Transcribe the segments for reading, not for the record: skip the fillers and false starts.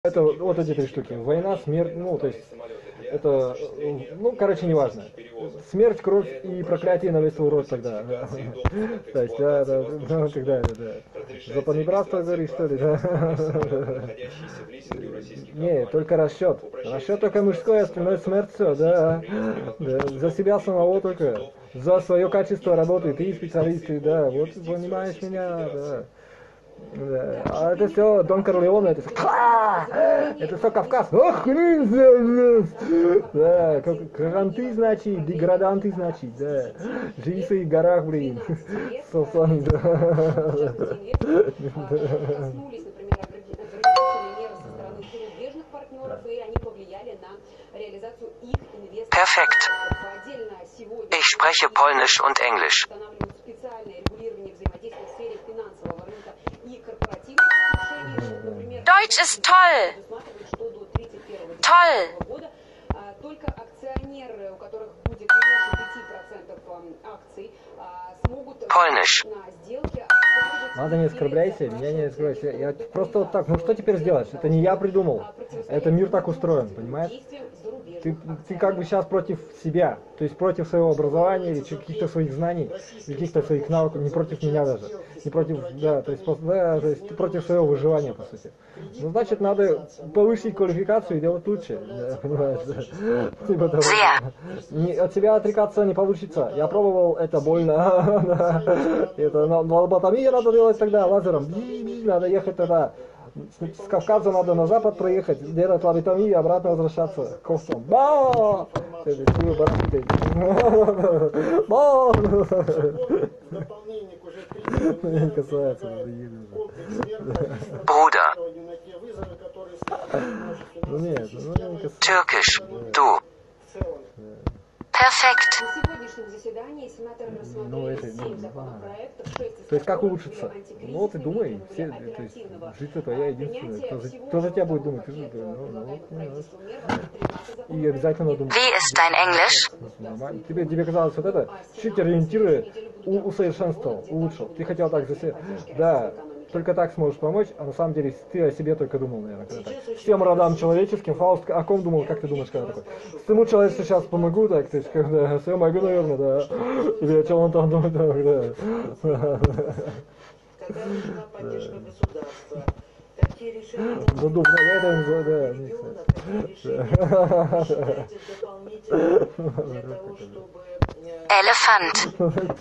Это вот эти три штуки. Война, смерть, ну, то есть, это, ну, короче, неважно. Смерть, кровь и проклятие на весь свой род тогда. Да. То есть, да, да, ну, когда это, да. За понебратство говоришь, что ли, да? Не, только расчет. Расчет только мужской, остальное смерть все, да. Да. За себя самого только. За свое качество работы, ты специалист, да. Вот понимаешь меня, да. Да. А это все Дон Корлеоне, это все Кавказ. Ох, да, кранты, значит, деграданты, значит, да. Живи в своих горах, блин. Собственно, да. Perfekt. Ich spreche Polnisch und Englisch. Deutsch ist toll. Toll. Polnisch. Ладно, не оскорбляйся, меня не оскорбляйся. Я просто вот так, ну что теперь сделаешь? Это не я придумал. Это мир так устроен, понимаешь? Ты как бы сейчас против себя, то есть против своего образования или каких-то своих знаний, каких-то своих навыков, не против меня даже, не против, да, то есть, да, то есть ты против своего выживания, по сути. Ну, значит, надо повысить квалификацию и делать лучше, да, понимаешь, да. Типа того. От себя отрекаться не получится. Я пробовал, это больно. Это лоботомию надо делать тогда, лазером. Надо ехать тогда. С Кавказа надо на запад проехать, делать лоботомию и обратно возвращаться к костам. Не касается. Bruder. Ну нет, ну не касается. Türkisch. Du. Perfekt. Ну, это, то есть как улучшиться? Ну вот и думай, все, то есть жизнь твоя единственная. Кто за тебя будет думать? Ты же, и обязательно думай. Wie ist dein Englisch? Нормально. Тебе казалось вот это, чуть ориентируя, усовершенствовал, улучшил. Ты хотел так за себя. Да. Только так сможешь помочь, а на самом деле ты о себе только думал, наверное, когда так. Всем родам человеческим, Фауст, о ком думал, как ты думаешь, когда такой? Всему человечеству сейчас помогу, так, то есть, когда, все могу, наверное, да. Или о чем он там думает, да. Когда нужна поддержка государства, такие решения Ну, думаю, я это не знаю, да. Для того, чтобы Elefant.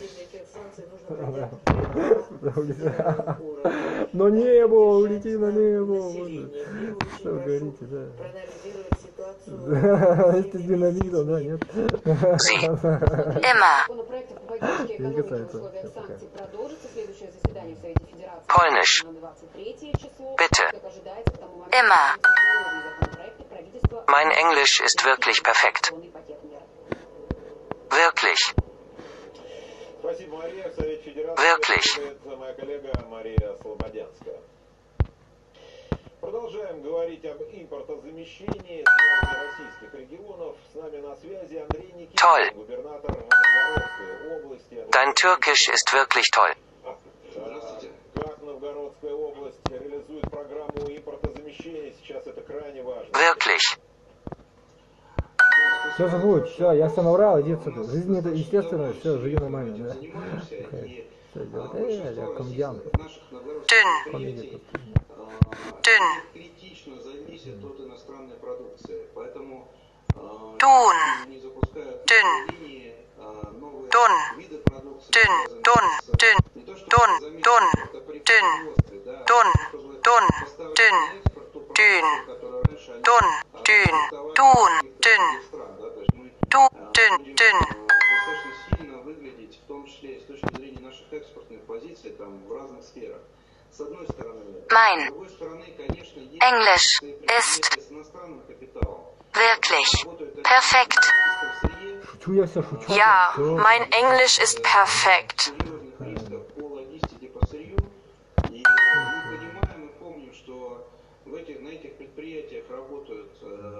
Но небо, улети на небо. Что вы говорите, да. проанализировать ситуацию. Если с динамитом, да, нет? Sie. Immer. Не касается. Polnisch. Bitte. Immer. Mein Englisch ist wirklich perfekt. Wirklich. Спасибо, Мария. В Совете Федерации Wirklich. моя коллега Мария Слободянская. Продолжаем говорить об импортозамещении российских регионов. С нами на связи Андрей Никитин, губернатор Новгородской области. Dein Türkisch ist wirklich toll. Как Новгородская область реализует программу импортозамещения? Сейчас это крайне важно. Wirklich. Все же будет, все, я все наврал, иди отсюда. Жизнь это естественно, все, живи нормально, да. Все делать, я комедиант. Dünn. Dünn. Критично зависит от иностранной продукции, поэтому Dun. не запускают Dünn. линии новые Dun. виды продукции. Dünn. Dun. Dünn. Dun. Dun. Dünn. Dun. Dun. Dünn. Dünn. Dun. Dünn. Dun. Dünn. Du. Dünn. Dünn. Достаточно сильно выглядеть, в том числе и с точки зрения наших экспортных позиций там в разных сферах. С одной стороны, Mein с другой стороны, конечно, есть Englisch ist с иностранным капиталом. wirklich perfekt. Шучу я все, шучу. Ja, Всё. mein Englisch ist perfekt. Серьезных рисков по логистике, по сырью. И мы понимаем и помним, что на этих предприятиях работают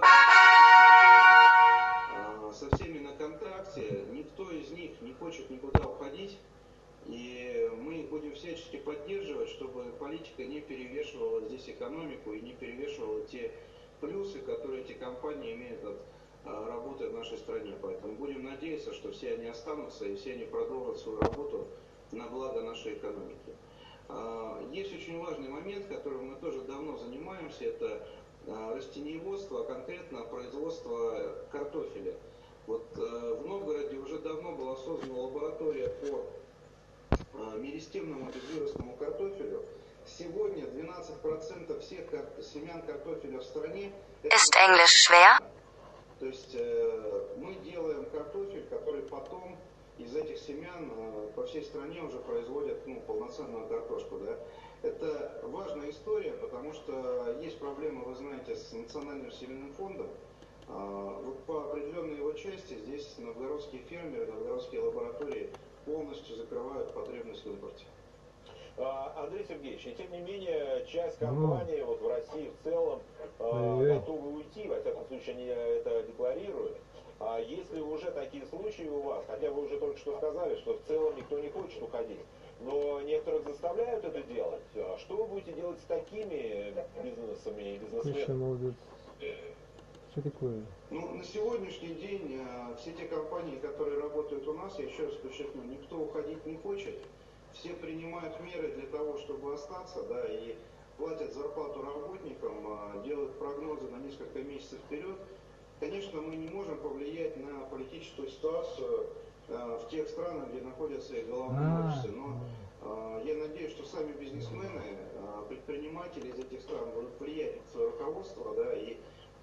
со всеми на контракте. Никто из них не хочет никуда уходить. И мы будем всячески поддерживать, чтобы политика не перевешивала здесь экономику и не перевешивала те плюсы, которые эти компании имеют от работы в нашей стране. Поэтому будем надеяться, что все они останутся и все они продолжат свою работу на благо нашей экономики. Есть очень важный момент, которым мы тоже давно занимаемся, это растениеводство, а конкретно производство картофеля. Вот в Новгороде уже давно была создана лаборатория по меристемному безвирусному картофелю. Сегодня 12% всех семян картофеля в стране Ist Englisch schwer? То есть мы делаем картофель, который потом из этих семян по всей стране уже производят полноценную картошку. Да? Это важная история, потому что есть проблема, вы знаете, с национальным семенным фондом. Вот по определенной его части здесь новгородские фермеры, новгородские лаборатории полностью закрывают потребность в импорте. Андрей Сергеевич, и тем не менее, часть компаний вот в России в целом готовы уйти, во всяком случае они это декларируют. А если уже такие случаи у вас, хотя вы уже только что сказали, что в целом никто не хочет уходить, но некоторых заставляют это делать, что вы будете делать с такими бизнесами и бизнесменами? Что такое? Ну, на сегодняшний день все те компании, которые работают у нас, я еще раз подчеркну, никто уходить не хочет. Все принимают меры для того, чтобы остаться, да, и платят зарплату работникам, делают прогнозы на несколько месяцев вперед. Конечно, мы не можем повлиять на политическую ситуацию в тех странах, где находятся их головные офисы, но я надеюсь, что сами бизнесмены, предприниматели из этих стран будут влиять на свое руководство, да, и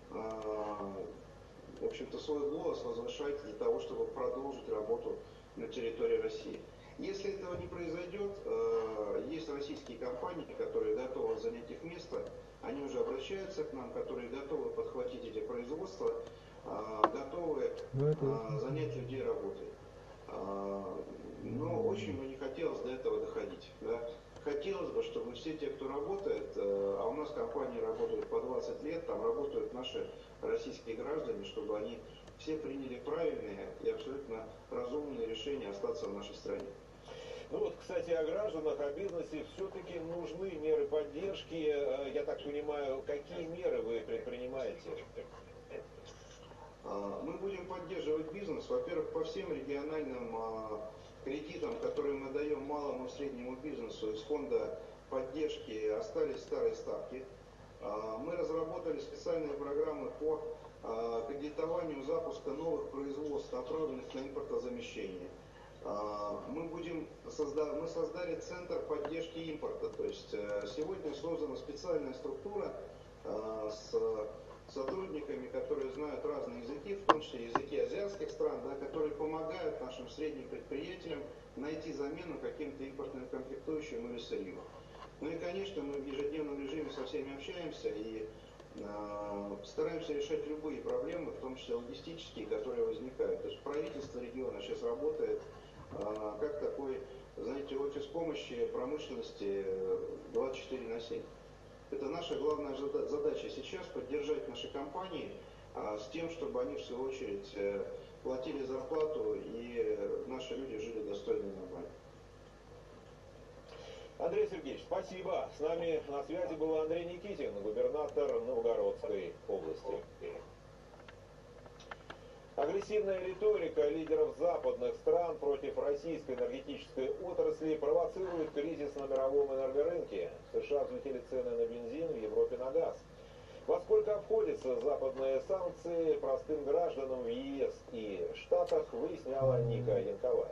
в общем-то, свой голос возвышать для того, чтобы продолжить работу на территории России. Если этого не произойдет, есть российские компании, которые готовы занять их место, они уже обращаются к нам, которые готовы подхватить эти производства, готовы занять людей работой. Но очень бы не хотелось до этого доходить. Да? Хотелось бы, чтобы все те, кто работает, а у нас компании работают по 20 лет, там работают наши российские граждане, чтобы они все приняли правильные и абсолютно разумные решения остаться в нашей стране. Ну вот, кстати, о гражданах, о бизнесе все-таки нужны меры поддержки. Я так понимаю, какие меры вы предпринимаете? Мы будем поддерживать бизнес, во-первых, по всем региональным кредитам, которые мы даем малому и среднему бизнесу из фонда поддержки, остались старые ставки. Мы разработали специальные программы по кредитованию запуска новых производств, направленных на импортозамещение. Мы создали центр поддержки импорта, то есть сегодня создана специальная структура с сотрудниками, которые знают разные языки, в том числе языки азиатских стран, да, которые помогают нашим средним предприятиям найти замену каким-то импортным комплектующим или сырью. Ну и, конечно, мы в ежедневном режиме со всеми общаемся и стараемся решать любые проблемы, в том числе логистические, которые возникают. То есть правительство региона сейчас работает как такой, знаете, офис помощи промышленности 24/7. Это наша главная задача сейчас поддержать наши компании с тем, чтобы они в свою очередь платили зарплату и наши люди жили достойно и нормально. Андрей Сергеевич, спасибо. С нами на связи был Андрей Никитин, губернатор Новгородской области. Агрессивная риторика лидеров западных стран против российской энергетической отрасли провоцирует кризис на мировом энергорынке. В США взлетели цены на бензин, в Европе на газ. Во сколько обходятся западные санкции простым гражданам в ЕС и Штатах, выясняла Ника Янковая.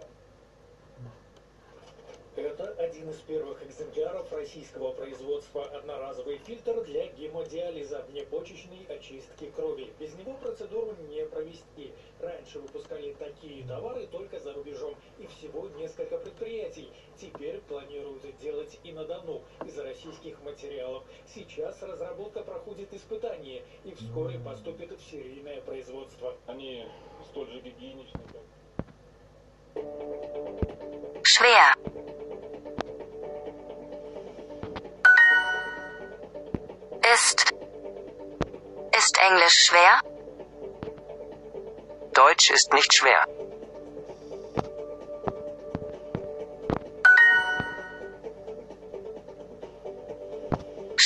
Это один из первых экземпляров российского производства одноразовый фильтр для гемодиализа, внепочечной очистки крови. Без него процедуру не провести. Раньше выпускали такие товары только за рубежом, и всего несколько предприятий. Теперь планируют делать и на Дону из российских материалов. Сейчас разработка проходит испытания, и вскоре поступит в серийное производство. Они столь же гигиеничны, как... Schwer. Ist Englisch schwer? Deutsch ist nicht schwer.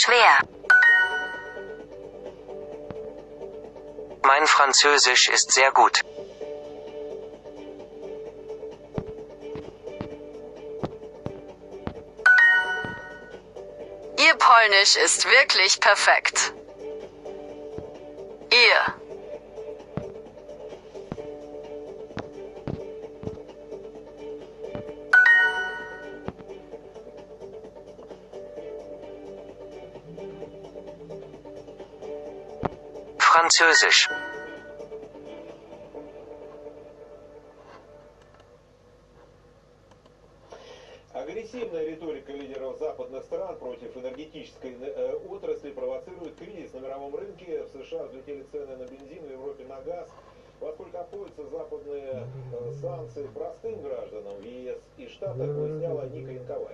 schwer. Mein Französisch ist sehr gut. Ihr Polnisch ist wirklich perfekt. Ihr. Französisch. Агрессивная риторика лидеров западных стран против энергетической отрасли провоцирует кризис на мировом рынке. В США взлетели цены на бензин, в Европе на газ. Поскольку обходятся западные санкции простым гражданам, в ЕС и Штатах выясняла Ника Янковая.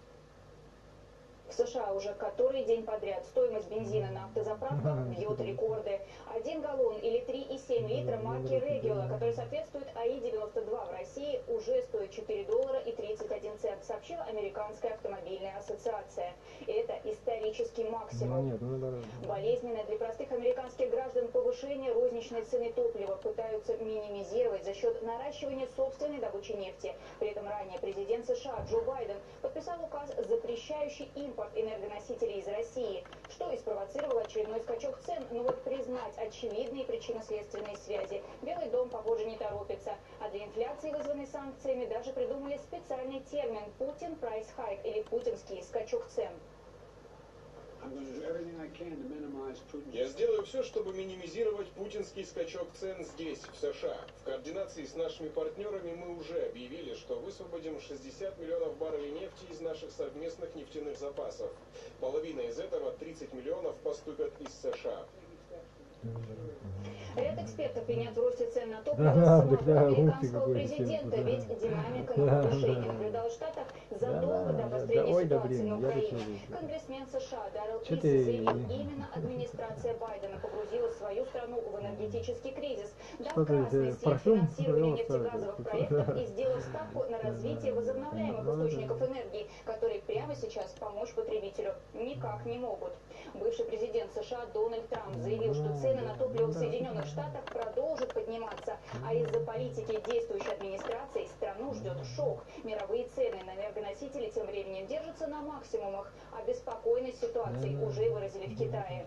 В США уже который день подряд стоимость бензина на автозаправках бьет рекорды. 1 галлон или 3,7 литра марки Regular, который соответствует АИ-92 в России, уже стоит $4.31, сообщила Американская автомобильная ассоциация. Это исторический максимум. Болезненное для простых американских граждан повышение розничной цены топлива пытаются минимизировать за счет наращивания собственной добычи нефти. При этом ранее президент США Джо Байден подписал указ, запрещающий импорт энергоносителей из России, что и спровоцировало очередной скачок цен. Но вот признать очевидные причинно-следственные связи Белый дом, похоже, не торопится. А для инфляции, вызванной санкциями, даже придумали специальный термин «Путин прайс хайк» или «путинский скачок цен». Я сделаю все, чтобы минимизировать путинский скачок цен здесь, в США. В координации с нашими партнерами мы уже объявили, что высвободим 60 миллионов баррелей нефти из наших совместных нефтяных запасов. Половина из этого, 30 миллионов, поступят из США. Ряд экспертов винят в росте цен на топливо самого американского президента, ведь динамика на повышение наблюдалась в Штатах задолго до обострения ситуации на Украине. Конгрессмен США Даррелл Исси заявил, именно администрация Байдена погрузила свою страну в энергетический кризис, дав красный свет финансированию нефтегазовых проектов и сделав ставку на развитие возобновляемых источников энергии, которые прямо сейчас помочь потребителю никак не могут. Бывший президент США Дональд Трамп заявил, что цены на топливо в Соединенных Штатах продолжат подниматься, а из-за политики действующей администрации страну ждет шок. Мировые цены на энергоносители тем временем держатся на максимумах, а беспокойность ситуации уже выразили в Китае.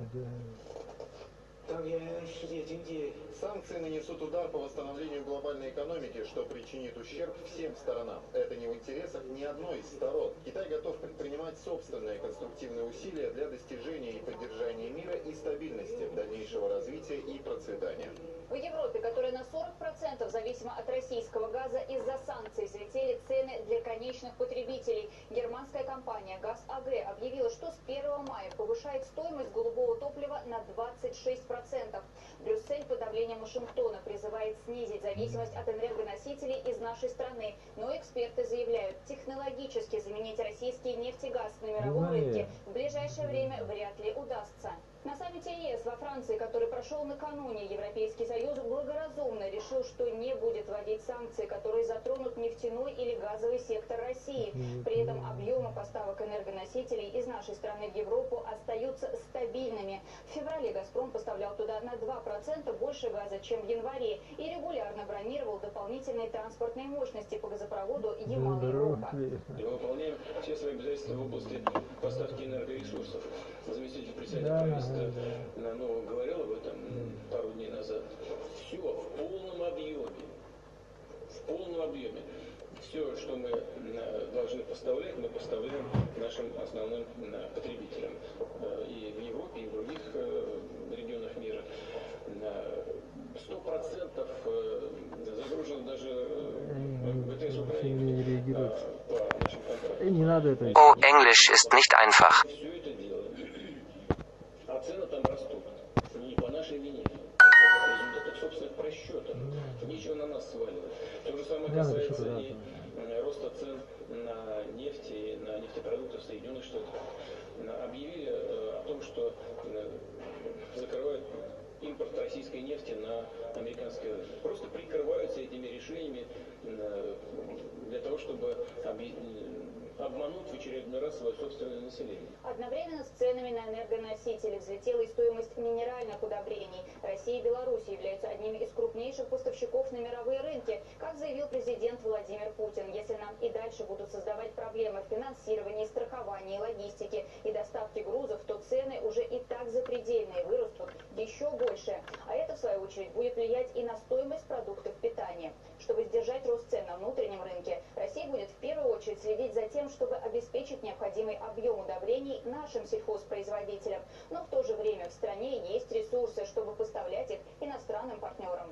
Санкции нанесут удар по восстановлению глобальной экономики, что причинит ущерб всем сторонам. Это не в интересах ни одной из сторон. Китай готов предпринимать собственные конструктивные усилия для достижения и поддержания мира и стабильности, дальнейшего развития и процветания. В Европе, которая на 40% зависима от российского газа, из-за санкций взлетели цены для конечных потребителей. Германская компания ГАЗ-АГ объявила, что с 1 мая повышает стоимость голубого топлива на 26%. Брюссель под давлением Вашингтона призывает снизить зависимость от энергоносителей из нашей страны. Но эксперты заявляют, технологически заменить российский нефть и газ на мировом рынке в ближайшее время вряд ли удастся. На саммите ЕС во Франции, который прошел накануне, Европейский Союз благоразумно решил, что не будет вводить санкции, которые затронут нефтяной или газовый сектор России. При этом объемы поставок энергоносителей из нашей страны в Европу остаются стабильными. В феврале «Газпром» поставлял туда на 2% больше газа, чем в январе, и регулярно бронировал дополнительные транспортные мощности по газопроводу Ямал-Европа. Мы выполняем все свои обязательства в области поставки энергоресурсов. Заместитель председателя правительства говорил об этом пару дней назад. Все в полном объеме. В полном объеме. Все, что мы должны поставлять, мы поставляем нашим основным потребителям. И в Европе, и в других регионах мира. 100% загружено даже БТС Украины по нашим контрактам. Не надо это. Oh, Englisch ist nicht einfach. Все это делаем. А цены там растут. Не по нашей вине. Это результат собственных просчетов. Ничего на нас сваливает. То же самое касается и роста цен на нефть и на нефтепродукты в Соединенных Штатах. Объявили о том, что закрывают импорт российской нефти на американский рынок. Просто прикрываются этими решениями для того, чтобы обмануть в очередной раз свое собственное население. Одновременно с ценами на энергоносители взлетела и стоимость минеральных удобрений. Россия и Беларусь являются одними из крупнейших поставщиков на мировые рынки. Как заявил президент Владимир Путин, если нам и дальше будут создавать проблемы в финансировании, страховании, логистике и доставке грузов, то цены уже и так запредельные, вырастут еще больше. А это, в свою очередь, будет влиять и на стоимость продуктов питания. Чтобы сдержать рост цен на внутреннем рынке, Россия будет в первую очередь следить за тем, чтобы обеспечить необходимый объем удобрений нашим сельхозпроизводителям. Но в то же время в стране есть ресурсы, чтобы поставлять их иностранным партнерам.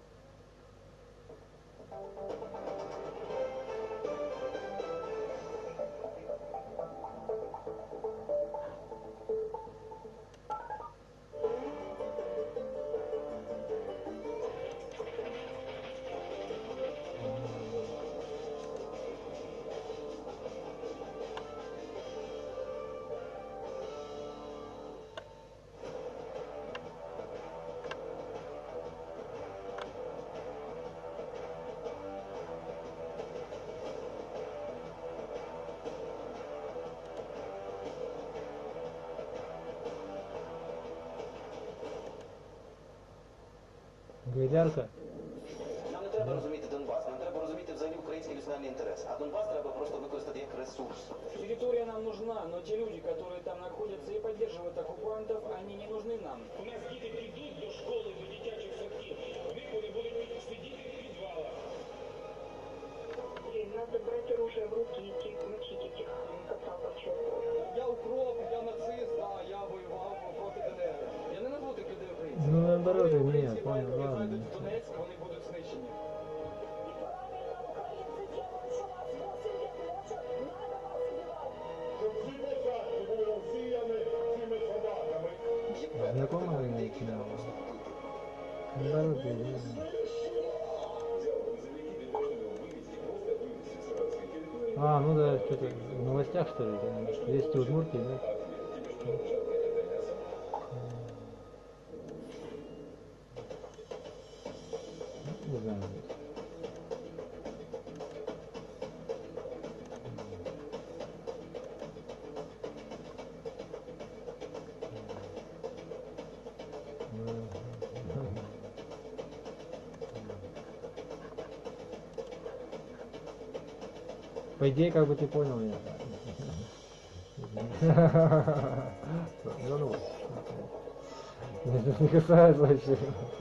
Гайдарка. Нам не треба розуміти Донбас, нам треба розуміти взагалі український національний інтерес. А Донбас треба просто використати як ресурс. Территория нам нужна, но те люди, которые там находятся и поддерживают оккупантов, они не нужны нам. У нас діти прийдуть до школи, до дитячих садків. У них вони будуть сидіти в підвалах. Надо брать оружие в руки и идти мочить этих кацапов чертов. Я укроп, я нацист, да, я воював проти ДНР. Я не назву тих людей українців. Ну наоборот, нет, понял, ладно. Зайдуть в Донецьк, вони будуть знищені. Знакомая или кино? Наоборот, нет. А, ну да, что-то в новостях, что ли, да? Есть Удмуртии, да? Не знаю. По идее, как бы ты понял меня. Ну, это не касается вообще.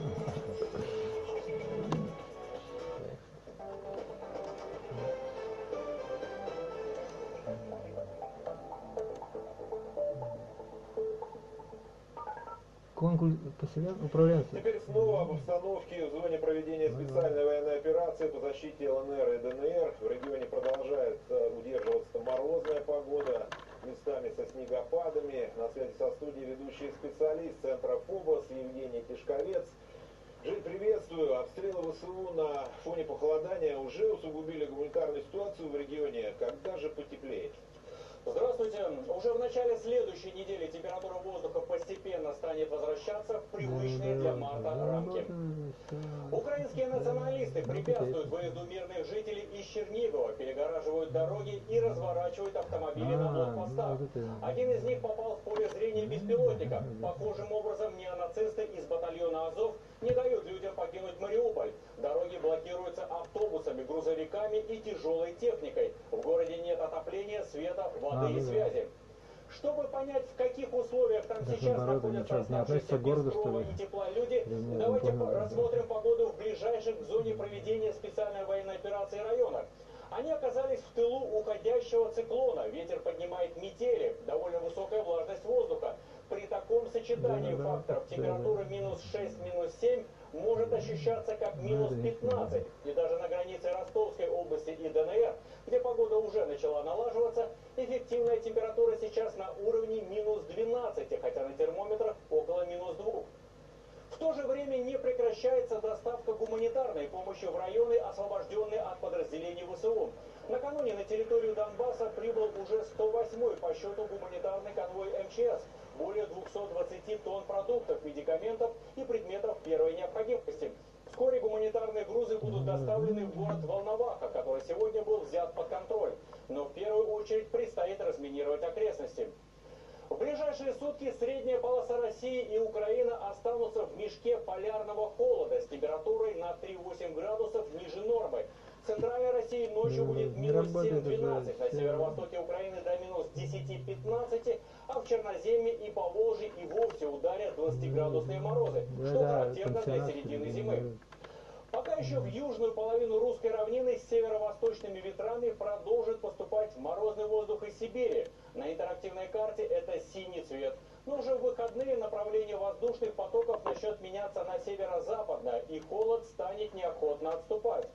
Управленцы. Теперь снова об обстановке в зоне проведения специальной военной операции по защите ЛНР и ДНР. В регионе продолжает удерживаться морозная погода, местами со снегопадами. На связи со студией ведущий специалист Центра ФОБОС Евгений Тишковец. Жень, приветствую. Обстрелы ВСУ на фоне похолодания уже усугубили гуманитарную ситуацию в регионе. Когда же потеплеет? Здравствуйте. Уже в начале следующей недели температура воздуха постепенно станет возвращаться в привычные для марта рамки. Украинские националисты препятствуют выезду мирных жителей из Чернигова, перегораживают дороги и разворачивают автомобили на блокпостах. Один из них попал в поле зрения беспилотника. Похожим образом неонацисты из батальона Азов не дают людям покинуть Мариуполь. Дороги блокируются автобусами, грузовиками и тяжелой техникой. В городе нет отопления, света, воды и связи. Чтобы понять, в каких условиях там сейчас находятся оставшиеся без крова и тепла люди, давайте рассмотрим погоду в ближайших к зоне проведения специальной военной операции районах. Они оказались в тылу уходящего циклона. Ветер поднимает метели, довольно высокая влажность воздуха. При таком сочетании факторов температуры минус 6, минус 7 может ощущаться как минус 15. И даже на границе Ростовской области и ДНР, где погода уже начала налаживаться, эффективная температура сейчас на уровне минус 12, хотя на термометрах около минус 2. В то же время не прекращается доставка гуманитарной помощи в районы, освобожденные от подразделений ВСУ. Накануне на территорию Донбасса прибыл уже 108-й по счету гуманитарный конвой МЧС. Более 220 тонн продуктов, медикаментов и предметов первой необходимости. Вскоре гуманитарные грузы будут доставлены в город Волноваха, который сегодня был взят под контроль. Но в первую очередь полярного холода с температурой на 3-8 градусов ниже нормы. В центральной России ночью будет минус 7-12, на северо-востоке Украины до минус 10-15, а в Черноземье и Поволжье и вовсе ударят 20-градусные морозы, что характерно для середины зимы. Пока еще в южную половину русской равнины с северо-восточными ветрами продолжит поступать морозный воздух из Сибири. На интерактивной карте это синий цвет. Но уже в выходные направление воздушных потоков начнет меняться на северо-западное, и холод станет неохотно отступать.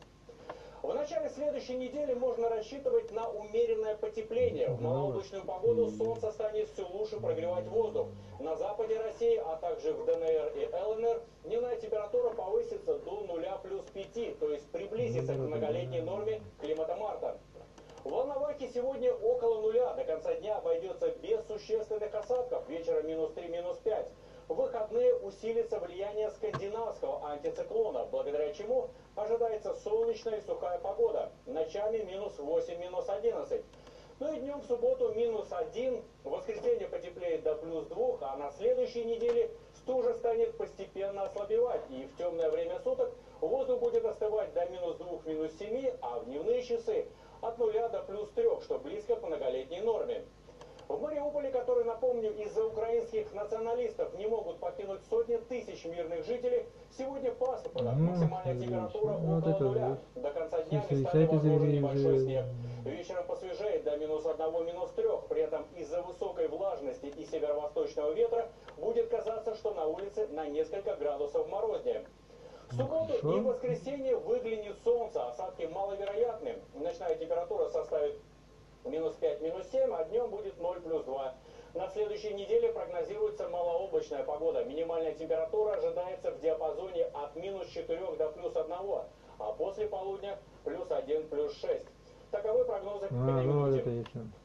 В начале следующей недели можно рассчитывать на умеренное потепление. В малооблачную погоду солнце станет все лучше прогревать воздух. На западе России, а также в ДНР и ЛНР, дневная температура повысится до 0 плюс 5, то есть приблизится к многолетней норме климата марта. В Волновахе сегодня около нуля, до конца дня обойдется без существенных осадков, вечером минус 3, минус 5. В выходные усилится влияние скандинавского антициклона, благодаря чему ожидается солнечная и сухая погода. Ночами минус 8, минус 11. Ну и днем в субботу минус 1, в воскресенье потеплеет до плюс 2, а на следующей неделе стужа станет постепенно ослабевать. И в темное время суток воздух будет остывать до минус 2, минус 7, а в дневные часы от 0 до плюс 3, что близко к многолетней норме. В Мариуполе, который, напомню, из-за украинских националистов не могут покинуть сотни тысяч мирных жителей, сегодня пасмурно, максимальная температура около нуля. До конца дня местами возможен небольшой снег. Вечером посвежеет до минус 1, минус 3. При этом из-за высокой влажности и северо-восточного ветра будет казаться, что на улице на несколько градусов морознее. В субботу и в воскресенье выглянет солнце, осадки маловероятны. Ночная температура составит минус 5, минус 7, а днем будет 0 плюс 2. На следующей неделе прогнозируется малооблачная погода. Минимальная температура ожидается в диапазоне от минус 4 до плюс 1, а после полудня плюс 1, плюс 6. Таковы прогнозы к этой минуте.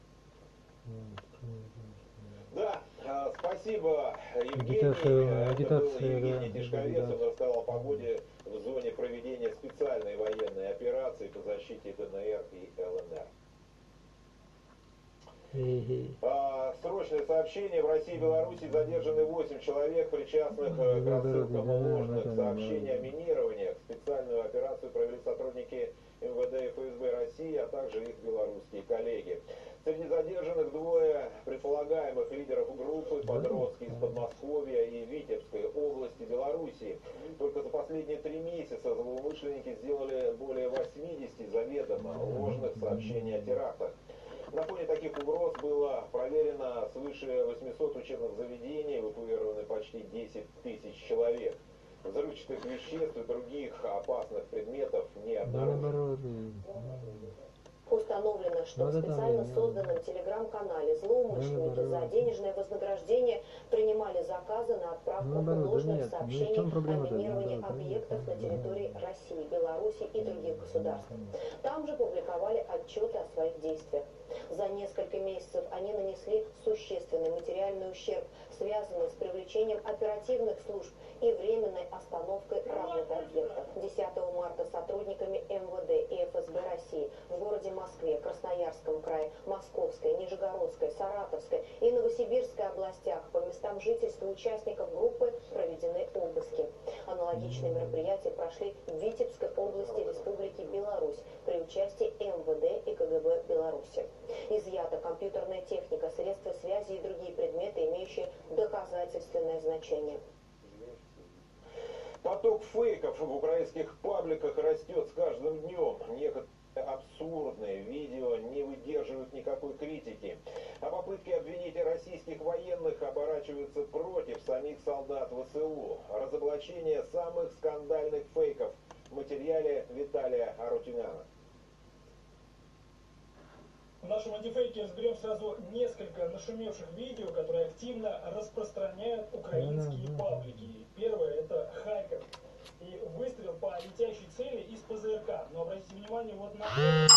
Да, спасибо, Евгений. Это был Евгений Тишковец, он рассказал о погоде в зоне проведения специальной военной операции по защите ДНР и ЛНР. Срочное сообщение. В России и Беларуси задержаны 8 человек, причастных к рассылкам ложных сообщений о минированиях. Специальную операцию провели сотрудники МВД и ФСБ России, а также их белорусские коллеги. Среди задержанных двое предполагаемых лидеров группы, подростки из Подмосковья и Витебской области Белоруссии. Только за последние 3 месяца злоумышленники сделали более 80 заведомо ложных сообщений о терактах. На фоне таких угроз было проверено свыше 800 учебных заведений, эвакуированы почти 10 тысяч человек. Взрывчатых веществ и других опасных предметов не обнаружено. Установлено, что в специально созданном телеграм-канале злоумышленники за денежное вознаграждение принимали заказы на отправку ложных сообщений о минировании объектов на территории России, Беларуси и других государств. Там же публиковали отчеты о своих действиях. За несколько месяцев они нанесли существенный материальный ущерб, связанный с привлечением оперативных служб и временной остановкой работы объектов. 10 марта сотрудниками МВД и ФСБ России в городе Москве, Красноярском крае, Московской, Нижегородской, Саратовской и Новосибирской областях по местам жительства участников группы проведены обыски. Аналогичные мероприятия прошли в Витебской области Республики Беларусь при участии МВД и КГБ Беларуси. Изъята компьютерная техника, средства связи и другие предметы, имеющие доказательственное значение. Поток фейков в украинских пабликах растет с каждым днем. Некоторые абсурдные видео не выдерживают никакой критики. А попытки обвинить российских военных оборачиваются против самих солдат ВСУ. Разоблачение самых скандальных фейков в материале Виталия Арутюняна. В нашем антифейке разберем сразу несколько нашумевших видео, которые активно распространяют украинские паблики. Первое – это Харьков. И выстрел по летящей цели из ПЗРК. Но обратите внимание вот на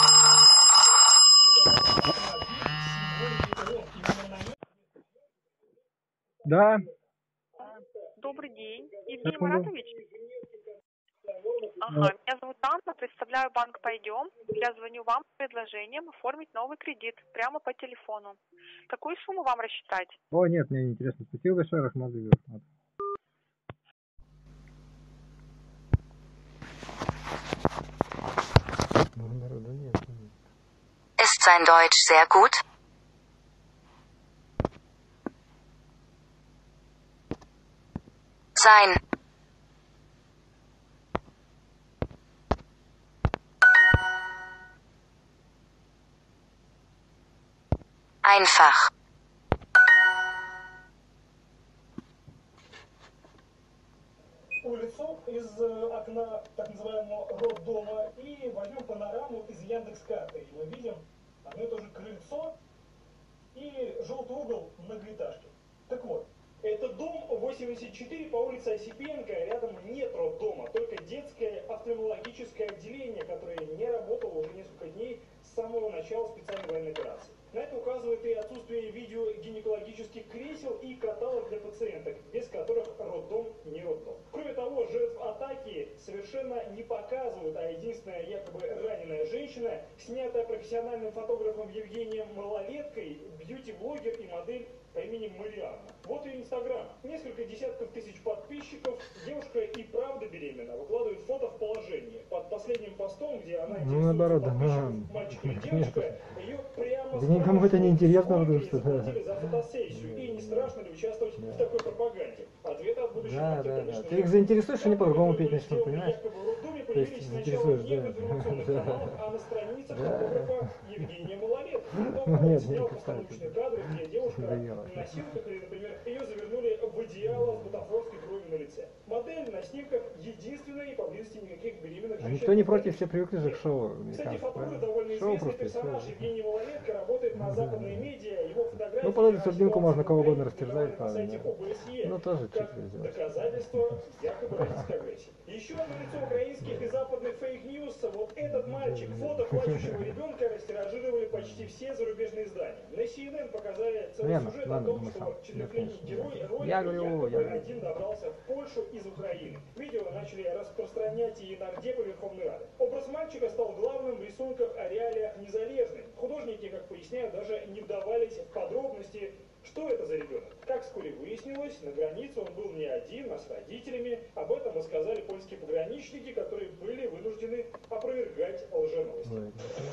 Да. Добрый день. Евгений Маратович? Ага, меня зовут Анна, представляю банк «Пойдем». Я звоню вам с предложением оформить новый кредит прямо по телефону. Какую сумму вам рассчитать? О, нет, мне не интересно. Спасибо большое, Рахмат. Ist sein Deutsch sehr gut? Sein. Einfach. Улицу из окна так называемого роддома и возьмем панораму из Яндекс.Карты. И мы видим одно и то же крыльцо и желтый угол многоэтажки. Так вот, это дом 84 по улице Осипенко, рядом нет роддома, только детское офтальмологическое отделение, которое не работало уже несколько дней с самого начала специальной военной операции. На это указывает и отсутствие видеогинекологических кресел и каталог для пациенток, без которых роддом не роддом. Кроме того, жертв атаки совершенно не показывают, а единственная якобы раненая женщина, снятая профессиональным фотографом Евгением Малолеткой, бьюти-блогер и модель по имени Марианна. Вот ее инстаграм. Несколько десятков тысяч подписчиков. Девушка и правда беременна. Выкладывает фото в положении. Под последним постом, где она интересуется подписчиков, мальчик или девочка, ее прямо никому это не интересно, потому что... за фотосессию. И не страшно ли участвовать в такой пропаганде? Ответа от будущих конечно. Ты их заинтересуешь, они по-другому петь начнут, понимаешь? То есть заинтересуешь, да. А на страницах фотографа Евгения Малолетки. Он снял постановочные кадры, где девушка на снимках, или, например, ее завернули в одеяло с бутафорской кровью на лице. Модель на снимках единственная и поблизости никаких беременных женщин. Никто не против, все привыкли же к шоу. Кстати, Фатура довольно известный персонаж. Евгений Малолетка работает на западные медиа, его фотографии... Ну, под эту сурдинку можно кого угодно растерзать, правильно. Ну, тоже чуть сделать. Доказательство якобы российской агрессии. Еще одно лицо украинских и западных фейк-ньюс. Вот этот мальчик, фото плачущего ребенка растиражировали почти все зарубежные издания. На CNN показали целый сюжет о том, что четырехлетний герой ролика один добрался в Польшу из Украины. Видео начали распространять и нардепы Верховной Рады. Образ мальчика стал главным в рисунках о реалиях Незалежной. Художники, как поясняют, даже не вдавались в подробности, что это за ребенок. Как вскоре выяснилось, на границе он был не один, а с родителями. Об этом рассказали польские пограничники, которые были вынуждены опровергать лженовости.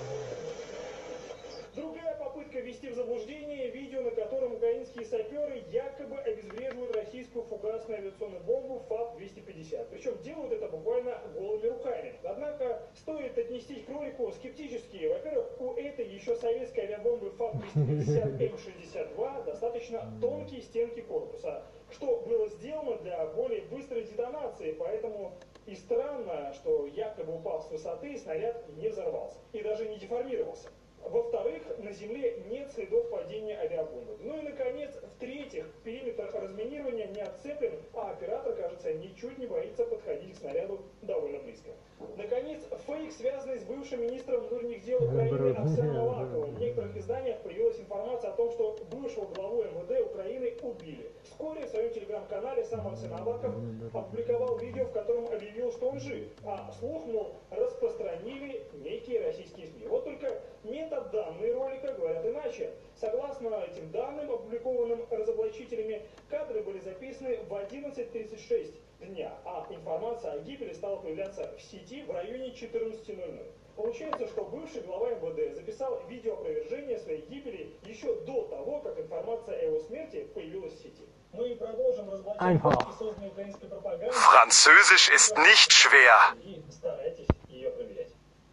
Другая попытка ввести в заблуждение видео, на котором украинские саперы якобы обезвреживают российскую фугасную авиационную бомбу ФАП-250. Причем делают это буквально голыми руками. Однако стоит отнестись к ролику скептически. Во-первых, у этой еще советской авиабомбы ФАП-250М62 достаточно тонкие стенки корпуса, что было сделано для более быстрой детонации, поэтому и странно, что якобы упав с высоты, снаряд не взорвался и даже не деформировался. Во-вторых, на земле нет следов падения авиабомбы. Ну и, наконец, в-третьих, периметр разминирования не отцеплен, а оператор, кажется, ничуть не боится подходить к снаряду довольно близко. Наконец, фейк, связанный с бывшим министром внутренних дел Украины Арсеном Аваковым. В некоторых изданиях появилась информация о том, что бывшего главу МВД Украины убили. Вскоре в своем телеграм-канале сам Арсен Аваков опубликовал видео, в котором объявил, что он жив, а слух, мол, распространили некие российские СМИ. Вот только метаданные ролика говорят иначе. Согласно этим данным, опубликованным разоблачителями, кадры были записаны в 11:36 дня, а информация о гибели стала появляться в сети в районе 14:00. Получается, что бывший глава МВД записал видеоопровержение своей гибели еще до того, как информация о его смерти появилась в сети. Мы продолжим разоблачать созданную украинской пропагандой. Französisch ist nicht schwer. И старайтесь ее проверять.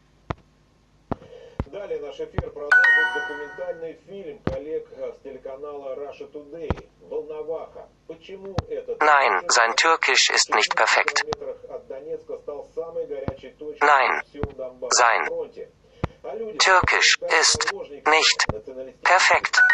Далее наш эфир продолжит документальный фильм коллег с телеканала Russia Today «Волноваха». Почему этот... Nein, sein Türkisch ist nicht perfekt. ...от Донецка стал самой горячей точкой Nein, в всем Донбассе sein фронте. Türkisch ist nicht perfekt.